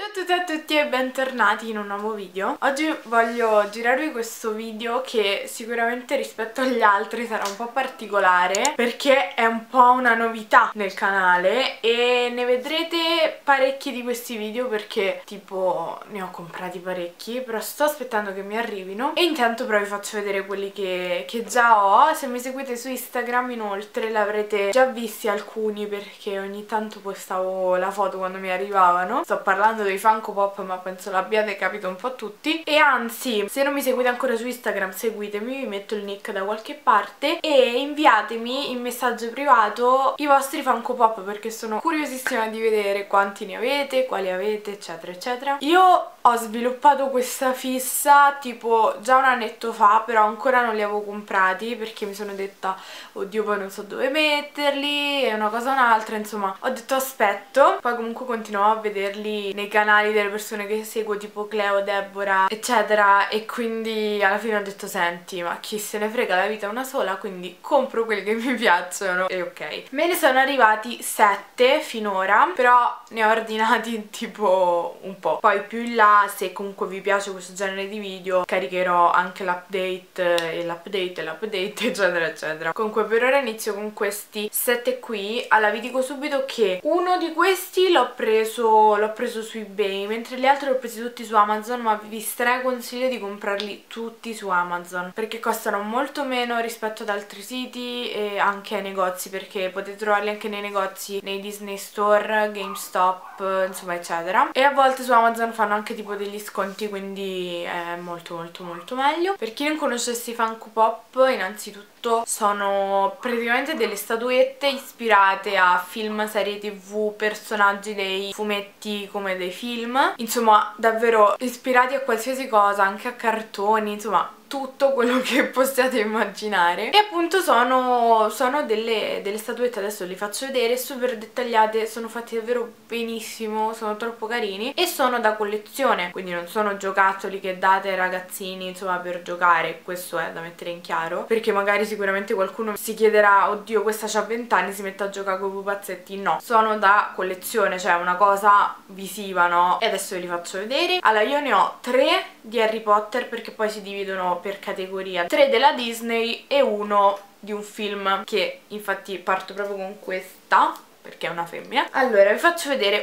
Ciao a tutti e a tutti e bentornati in un nuovo video. Oggi voglio girarvi questo video che sicuramente rispetto agli altri sarà un po' particolare perché è un po' una novità nel canale e ne vedrete parecchi di questi video perché tipo ne ho comprati parecchi, però sto aspettando che mi arrivino e intanto però vi faccio vedere quelli che già ho. Se mi seguite su Instagram inoltre l'avrete già visti alcuni perché ogni tanto postavo la foto quando mi arrivavano. Sto parlando dei Funko Pop, ma penso l'abbiate capito un po' tutti. E anzi, se non mi seguite ancora su Instagram seguitemi, vi metto il nick da qualche parte e inviatemi in messaggio privato i vostri Funko Pop perché sono curiosissima di vedere quanti ne avete, quali avete, eccetera eccetera. Io ho sviluppato questa fissa tipo già un annetto fa, però ancora non li avevo comprati perché mi sono detta oddio poi non so dove metterli e una cosa o un'altra, insomma ho detto aspetto. Poi comunque continuavo a vederli nei canali delle persone che seguo tipo Cleo, Deborah eccetera e quindi alla fine ho detto senti, ma chi se ne frega, la vita è una sola, quindi compro quelli che mi piacciono e ok. Me ne sono arrivati 7 finora, però ne ho ordinati tipo un po'. Poi più in là, se comunque vi piace questo genere di video, caricherò anche l'update e l'update eccetera eccetera. Comunque per ora inizio con questi 7 qui. Allora vi dico subito che uno di questi l'ho preso su eBay, mentre gli altri li ho presi tutti su Amazon, ma vi straconsiglio di comprarli tutti su Amazon perché costano molto meno rispetto ad altri siti e anche ai negozi, perché potete trovarli anche nei negozi, nei Disney Store, GameStop, insomma eccetera, e a volte su Amazon fanno anche tipo degli sconti, quindi è molto meglio. Per chi non conoscesse i Funko Pop, innanzitutto sono praticamente delle statuette ispirate a film, serie tv, personaggi dei fumetti come dei film, insomma davvero ispirati a qualsiasi cosa, anche a cartoni, insomma tutto quello che possiate immaginare. E appunto sono delle statuette, adesso li faccio vedere, super dettagliate, sono fatti davvero benissimo, sono troppo carini e sono da collezione, quindi non sono giocattoli che date ai ragazzini insomma per giocare, questo è da mettere in chiaro, perché magari sicuramente qualcuno si chiederà oddio questa c'ha 20 anni, si mette a giocare con i pupazzetti. No, sono da collezione, cioè una cosa visiva, no? E adesso ve li faccio vedere. Allora io ne ho 3 di Harry Potter perché poi si dividono per categoria, 3 della Disney e uno di un film, che infatti parto proprio con questa perché è una femmina. Allora vi faccio vedere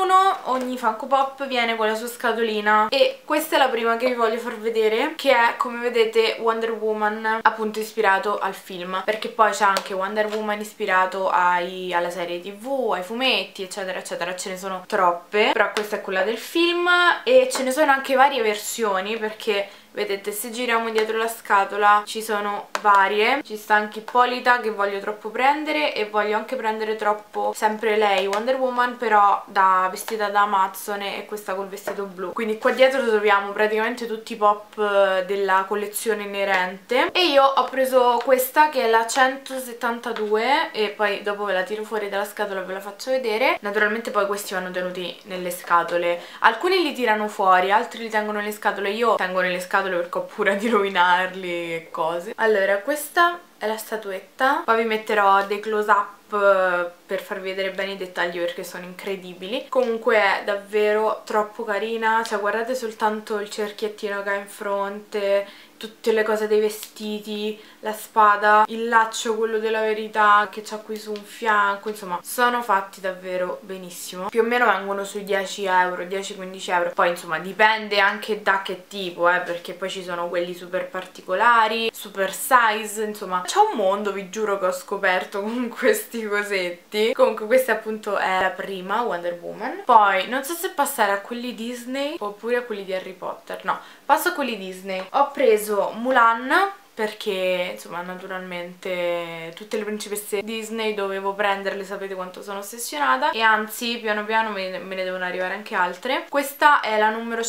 ogni Funko Pop viene con la sua scatolina e questa è la prima che vi voglio far vedere, che è come vedete Wonder Woman, appunto ispirato al film, perché poi c'è anche Wonder Woman ispirato alla serie tv, ai fumetti eccetera eccetera, ce ne sono troppe, però questa è quella del film e ce ne sono anche varie versioni perché vedete, se giriamo dietro la scatola ci sono varie, ci sta anche Ippolita che voglio troppo prendere e voglio anche prendere troppo sempre lei, Wonder Woman, però vestita da Amazzone, e questa col vestito blu. Quindi qua dietro troviamo praticamente tutti i pop della collezione inerente e io ho preso questa che è la 172 e poi dopo ve la tiro fuori dalla scatola e ve la faccio vedere. Naturalmente poi questi vanno tenuti nelle scatole, alcuni li tirano fuori, altri li tengono nelle scatole, io tengo nelle scatole perché ho paura di rovinarli e cose. Allora questa è la statuetta, poi vi metterò dei close up per farvi vedere bene i dettagli perché sono incredibili. Comunque è davvero troppo carina, cioè guardate soltanto il cerchiettino che ha in fronte, tutte le cose dei vestiti, la spada, il laccio quello della verità che c'ha qui su un fianco, insomma sono fatti davvero benissimo. Più o meno vengono sui 10 euro, 10-15 euro, poi insomma dipende anche da che tipo, perché poi ci sono quelli super particolari, super size, insomma c'è un mondo, vi giuro, che ho scoperto con questi cosetti. Comunque questa appunto è la prima, Wonder Woman. Poi non so se passare a quelli Disney oppure a quelli di Harry Potter, no, passo a quelli Disney. Ho preso Mulan perché insomma naturalmente tutte le principesse Disney dovevo prenderle, sapete quanto sono ossessionata, e anzi piano piano me ne devono arrivare anche altre. Questa è la numero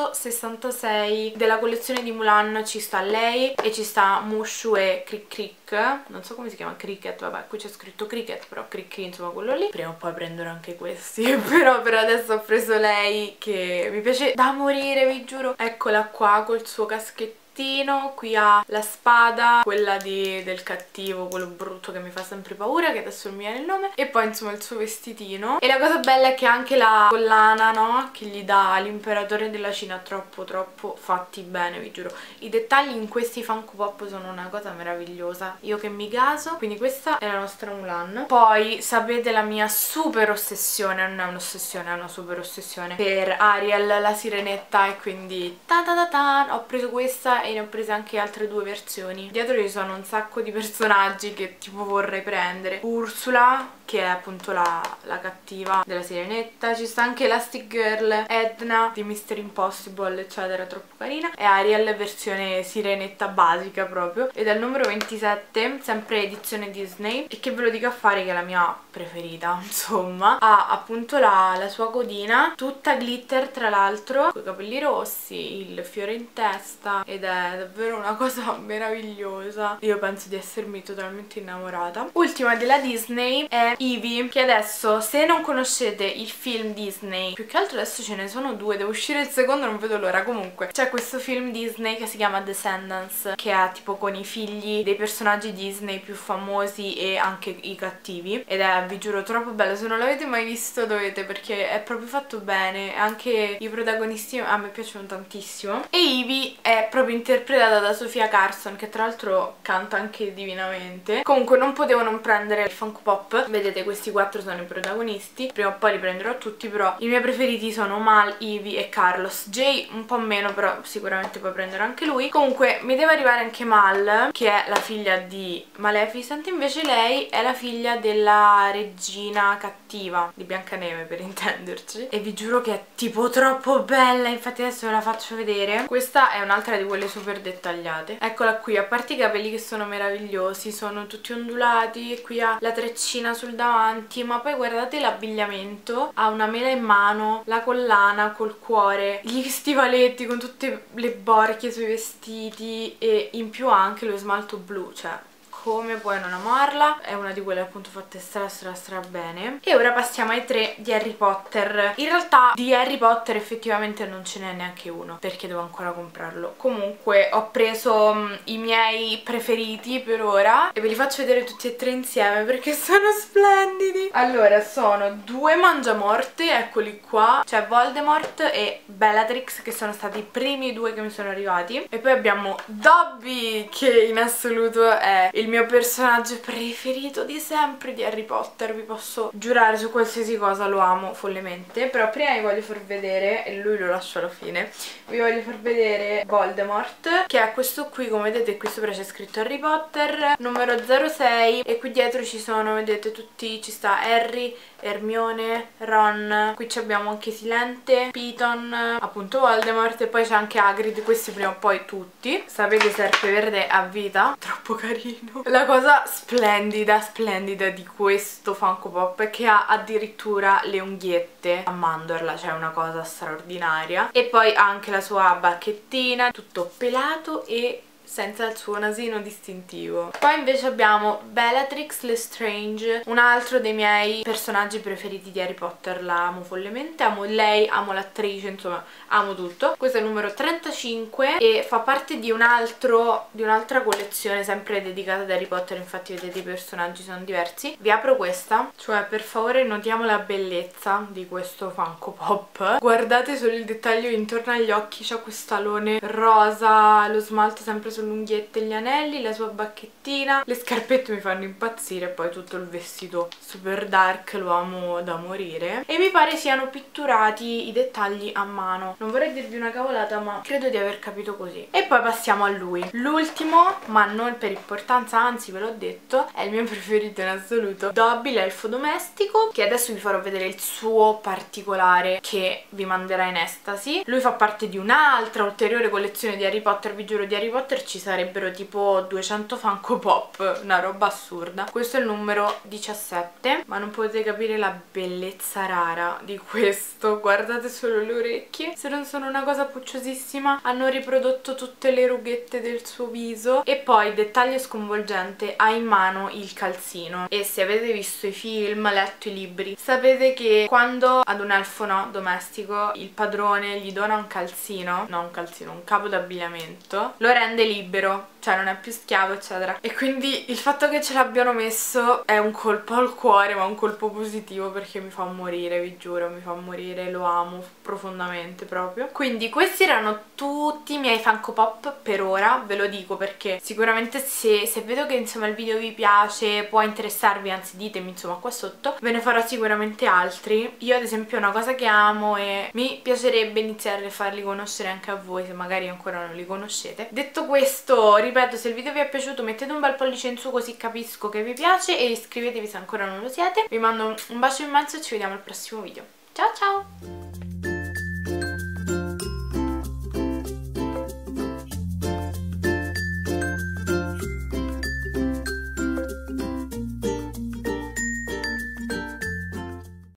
166 della collezione di Mulan, ci sta lei e ci sta Mushu e Crick Crick, non so come si chiama, Cricket, vabbè qui c'è scritto Cricket, però Crick insomma quello lì. Prima o poi prenderò anche questi però per adesso ho preso lei che mi piace da morire, vi giuro. Eccola qua col suo caschetto vestino, qui ha la spada, quella del cattivo, quello brutto che mi fa sempre paura, che adesso non mi viene il nome, e poi insomma il suo vestitino. E la cosa bella è che anche la collana, no, che gli dà l'imperatore della Cina, troppo fatti bene, vi giuro. I dettagli in questi Funko Pop sono una cosa meravigliosa, io che mi gaso. Quindi questa è la nostra Mulan. Poi sapete la mia super ossessione, non è un'ossessione, è una super ossessione per Ariel, la sirenetta, e quindi ho preso questa e ne ho prese anche altre due versioni. Dietro ci sono un sacco di personaggi che tipo vorrei prendere. Ursula, che è appunto la cattiva della sirenetta, ci sta anche Elastic Girl, Edna di Mr. Impossible, eccetera, troppo carina, e Ariel versione sirenetta basica proprio, ed è il numero 27, sempre edizione Disney, e che ve lo dico a fare che è la mia preferita, insomma. Ha appunto la sua codina, tutta glitter tra l'altro, con i capelli rossi, il fiore in testa, ed è davvero una cosa meravigliosa. Io penso di essermi totalmente innamorata. Ultima della Disney è Evie, che adesso, se non conoscete il film Disney, più che altro adesso ce ne sono due, devo uscire il secondo, non vedo l'ora. Comunque c'è questo film Disney che si chiama Descendants, che è tipo con i figli dei personaggi Disney più famosi e anche i cattivi, ed è, vi giuro, troppo bello. Se non l'avete mai visto dovete, perché è proprio fatto bene, anche i protagonisti a me piacciono tantissimo. E Evie è proprio interpretata da Sofia Carson, che tra l'altro canta anche divinamente. Comunque non potevo non prendere il Funko Pop. Vedete, questi quattro sono i protagonisti, prima o poi li prenderò tutti, però i miei preferiti sono Mal, Evie e Carlos. Jay un po' meno, però sicuramente poi prenderò anche lui. Comunque mi deve arrivare anche Mal, che è la figlia di Maleficent, invece lei è la figlia della regina cattiva di Biancaneve, per intenderci, e vi giuro che è tipo troppo bella, infatti adesso ve la faccio vedere. Questa è un'altra di quelle super dettagliate, eccola qui. A parte i capelli che sono meravigliosi, sono tutti ondulati, e qui ha la treccina sul davanti, ma poi guardate l'abbigliamento, ha una mela in mano, la collana col cuore, gli stivaletti con tutte le borchie sui vestiti, e in più ha anche lo smalto blu, cioè come puoi non amarla? È una di quelle appunto fatte stra bene. E ora passiamo ai tre di Harry Potter. In realtà di Harry Potter effettivamente non ce n'è neanche uno, perché devo ancora comprarlo. Comunque ho preso i miei preferiti per ora e ve li faccio vedere tutti e tre insieme perché sono splendidi. Allora, sono due Mangiamorte, eccoli qua, cioè Voldemort e Bellatrix, che sono stati i primi due che mi sono arrivati. E poi abbiamo Dobby, che in assoluto è il mio personaggio preferito di sempre di Harry Potter, vi posso giurare su qualsiasi cosa, lo amo follemente. Però prima vi voglio far vedere, e lui lo lascio alla fine, vi voglio far vedere Voldemort, che è questo qui, come vedete qui sopra c'è scritto Harry Potter, numero 06, e qui dietro ci sono, vedete, tutti, ci sta Harry, Hermione, Ron, qui abbiamo anche Silente, Piton, appunto Voldemort, e poi c'è anche Hagrid. Questi prima o poi tutti. Sapete, Serpeverde a vita, troppo carino. La cosa splendida di questo Funko Pop è che ha addirittura le unghiette a mandorla, cioè una cosa straordinaria, e poi ha anche la sua bacchettina, tutto pelato e senza il suo nasino distintivo. Poi invece abbiamo Bellatrix Lestrange, un altro dei miei personaggi preferiti di Harry Potter, la amo follemente, amo lei, amo l'attrice, insomma amo tutto. Questo è il numero 35 e fa parte di un'altra collezione sempre dedicata ad Harry Potter, infatti vedete i personaggi sono diversi. Vi apro questa, cioè per favore notiamo la bellezza di questo Funko Pop, guardate solo il dettaglio intorno agli occhi, c'ha quest'alone rosa, lo smalto sempre sulle unghiette, gli anelli, la sua bacchettina, le scarpette mi fanno impazzire, poi tutto il vestito super dark, lo amo da morire, e mi pare siano pitturati i dettagli a mano. Non vorrei dirvi una cavolata, ma credo di aver capito così. E poi passiamo a lui, l'ultimo, ma non per importanza, anzi ve l'ho detto, è il mio preferito in assoluto, Dobby l'elfo domestico, che adesso vi farò vedere il suo particolare che vi manderà in estasi. Lui fa parte di un'altra ulteriore collezione di Harry Potter, vi giuro, di Harry Potter ci sarebbero tipo 200 Funko Pop, una roba assurda. Questo è il numero 17, ma non potete capire la bellezza rara di questo. Guardate solo le orecchie, se non sono una cosa pucciosissima. Hanno riprodotto tutte le rughette del suo viso. E poi, dettaglio sconvolgente, ha in mano il calzino. E se avete visto i film, letto i libri, sapete che quando ad un elfo domestico il padrone gli dona un calzino, no un calzino, un capo d'abbigliamento, lo rende libero, cioè non è più schiavo eccetera. E quindi il fatto che ce l'abbiano messo è un colpo al cuore, ma un colpo positivo, perché mi fa morire, vi giuro, mi fa morire, lo amo profondamente proprio. Quindi questi erano tutti i miei Funko Pop per ora, ve lo dico perché sicuramente se vedo che insomma il video vi piace, può interessarvi, anzi ditemi insomma qua sotto, ve ne farò sicuramente altri. Io ad esempio una cosa che amo e mi piacerebbe iniziare a farli conoscere anche a voi, se magari ancora non li conoscete. Detto questo, ripeto, se il video vi è piaciuto mettete un bel pollice in su così capisco che vi piace e iscrivetevi se ancora non lo siete. Vi mando un bacio immenso e ci vediamo al prossimo video. Ciao ciao!